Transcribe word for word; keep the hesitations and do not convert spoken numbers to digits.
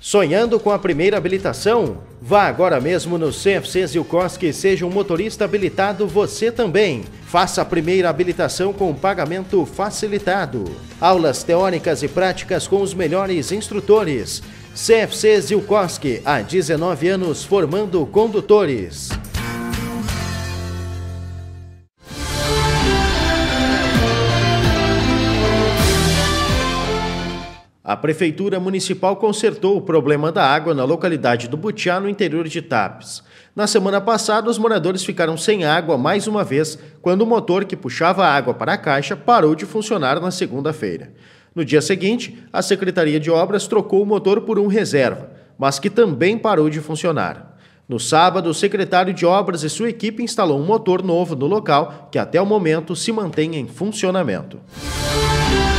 Sonhando com a primeira habilitação? Vá agora mesmo no C F C Zilkowski e seja um motorista habilitado você também. Faça a primeira habilitação com pagamento facilitado. Aulas teóricas e práticas com os melhores instrutores. C F C Zilkowski, há dezenove anos formando condutores. A Prefeitura Municipal consertou o problema da água na localidade do Butiá, no interior de Tapes. Na semana passada, os moradores ficaram sem água mais uma vez, quando o motor que puxava a água para a caixa parou de funcionar na segunda-feira. No dia seguinte, a Secretaria de Obras trocou o motor por um reserva, mas que também parou de funcionar. No sábado, o secretário de Obras e sua equipe instalou um motor novo no local, que até o momento se mantém em funcionamento.